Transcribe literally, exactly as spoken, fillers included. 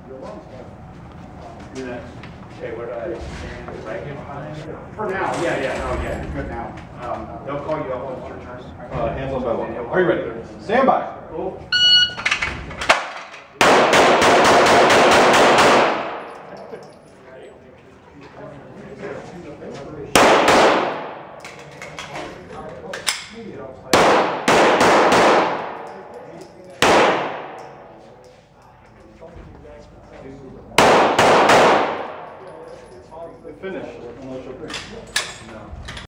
You're next. Okay, where do I stand? Right here behind? For now, yeah, yeah, no, yeah, you're good now. Um, they'll call you up when it's your turn. Uh, hands on battle. Are you ready? Stand by. Cool. Finish. Unless you're